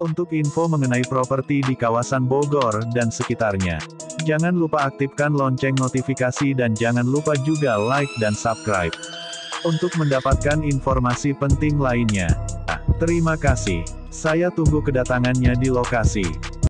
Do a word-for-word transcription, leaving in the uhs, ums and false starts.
Untuk info mengenai properti di kawasan Bogor dan sekitarnya, jangan lupa aktifkan lonceng notifikasi dan jangan lupa juga like dan subscribe. Untuk mendapatkan informasi penting lainnya. Terima kasih. Saya tunggu kedatangannya di lokasi.